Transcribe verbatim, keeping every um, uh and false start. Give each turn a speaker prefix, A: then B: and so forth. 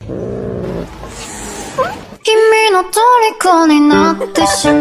A: 君の虜になってしまう